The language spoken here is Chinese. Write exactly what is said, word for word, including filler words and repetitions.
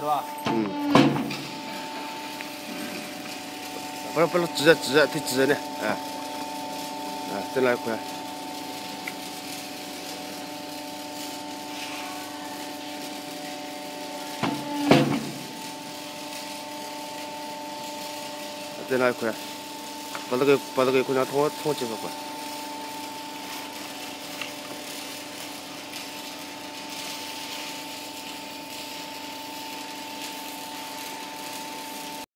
是吧？ 嗯。不是不是，直着直着，得直着呢，哎，哎，再来一块。再来一块，把那个把那个姑娘拖拖几个块。